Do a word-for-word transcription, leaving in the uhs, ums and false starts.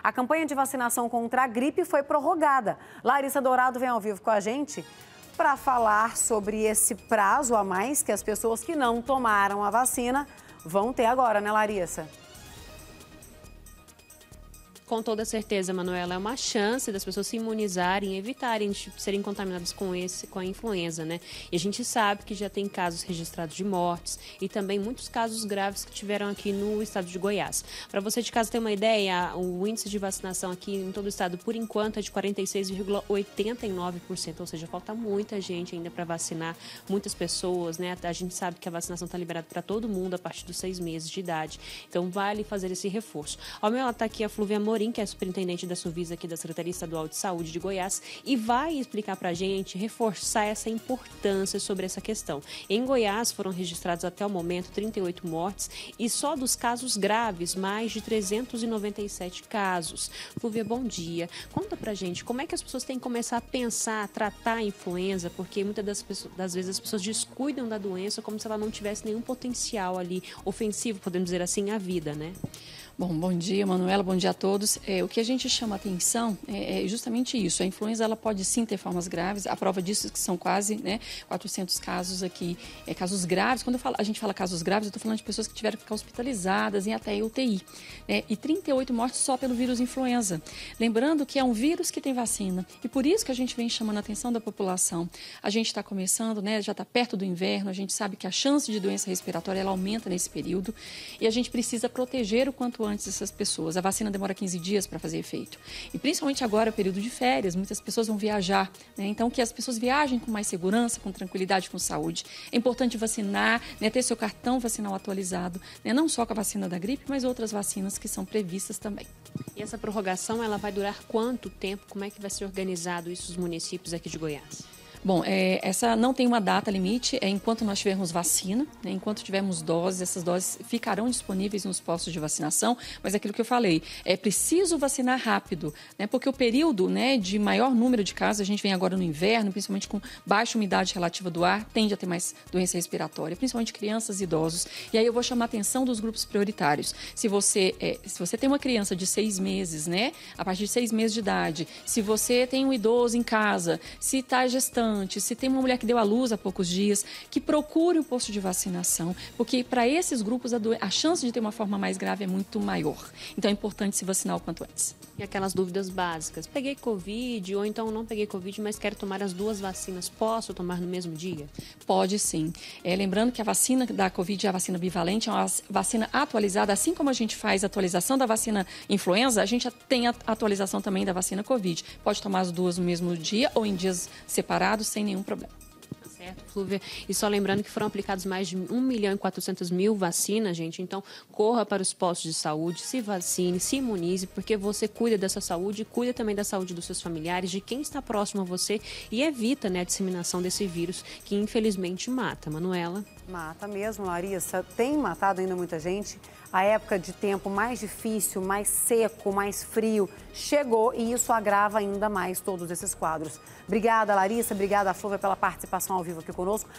A campanha de vacinação contra a gripe foi prorrogada. Larissa Dourado vem ao vivo com a gente para falar sobre esse prazo a mais que as pessoas que não tomaram a vacina vão ter agora, né, Larissa? Com toda certeza, Manuela, é uma chance das pessoas se imunizarem e evitarem de serem contaminadas com, esse, com a influenza, né? E a gente sabe que já tem casos registrados de mortes e também muitos casos graves que tiveram aqui no estado de Goiás. Para você de casa ter uma ideia, o índice de vacinação aqui em todo o estado, por enquanto, é de quarenta e seis vírgula oitenta e nove por cento, ou seja, falta muita gente ainda para vacinar, muitas pessoas, né? A gente sabe que a vacinação está liberada para todo mundo a partir dos seis meses de idade, então vale fazer esse reforço. Ao meu lado está aqui a Flúvia Morim, que é superintendente da Suvisa aqui da Secretaria Estadual de Saúde de Goiás, e vai explicar para a gente, reforçar essa importância sobre essa questão. Em Goiás foram registrados até o momento trinta e oito mortes e só dos casos graves, mais de trezentos e noventa e sete casos. Flúvia, bom dia. Conta pra gente como é que as pessoas têm que começar a pensar, a tratar a influenza, porque muitas das, pessoas, das vezes as pessoas descuidam da doença como se ela não tivesse nenhum potencial ali ofensivo, podemos dizer assim, à vida, né? Bom, bom dia, Manuela, bom dia a todos. É, o que a gente chama atenção é, é justamente isso. A influenza ela pode sim ter formas graves. A prova disso é que são quase né, quatrocentos casos aqui, é, casos graves. Quando eu falo, a gente fala casos graves, eu estou falando de pessoas que tiveram que ficar hospitalizadas em até U T I. Né, e trinta e oito mortes só pelo vírus influenza. Lembrando que é um vírus que tem vacina. E por isso que a gente vem chamando a atenção da população. A gente está começando, né, já está perto do inverno, a gente sabe que a chance de doença respiratória ela aumenta nesse período. E a gente precisa proteger o quanto antes essas pessoas. A vacina demora quinze dias para fazer efeito. E principalmente agora, período de férias, muitas pessoas vão viajar. Né? Então, que as pessoas viajem com mais segurança, com tranquilidade, com saúde. É importante vacinar, né? Ter seu cartão vacinal atualizado, né? Não só com a vacina da gripe, mas outras vacinas que são previstas também. E essa prorrogação, ela vai durar quanto tempo? Como é que vai ser organizado isso nos municípios aqui de Goiás? Bom, é, essa não tem uma data limite, é enquanto nós tivermos vacina, né, enquanto tivermos doses, essas doses ficarão disponíveis nos postos de vacinação, mas é aquilo que eu falei, é preciso vacinar rápido, né, porque o período né, de maior número de casos, a gente vem agora no inverno, principalmente com baixa umidade relativa do ar, tende a ter mais doença respiratória, principalmente crianças e idosos. E aí eu vou chamar a atenção dos grupos prioritários. Se você, é, se você tem uma criança de seis meses, né, a partir de seis meses de idade, se você tem um idoso em casa, se está gestante, se tem uma mulher que deu à luz há poucos dias, que procure o posto de vacinação, porque para esses grupos a, a chance de ter uma forma mais grave é muito maior. Então é importante se vacinar o quanto antes. E aquelas dúvidas básicas, peguei Covid ou então não peguei Covid, mas quero tomar as duas vacinas, posso tomar no mesmo dia? Pode sim. É, lembrando que a vacina da Covid é a vacina bivalente, é uma vacina atualizada, assim como a gente faz a atualização da vacina influenza, a gente tem a atualização também da vacina Covid. Pode tomar as duas no mesmo dia ou em dias separados, sem nenhum problema. Certo, Flúvia. E só lembrando que foram aplicados mais de um milhão e quatrocentas mil vacinas, gente. Então, corra para os postos de saúde, se vacine, se imunize, porque você cuida da sua saúde, cuida também da saúde dos seus familiares, de quem está próximo a você e evita né, a disseminação desse vírus que, infelizmente, mata. Manuela? Mata mesmo, Larissa. Tem matado ainda muita gente. A época de tempo mais difícil, mais seco, mais frio, chegou e isso agrava ainda mais todos esses quadros. Obrigada, Larissa. Obrigada, Flúvia, pela participação ao vivo aqui conosco.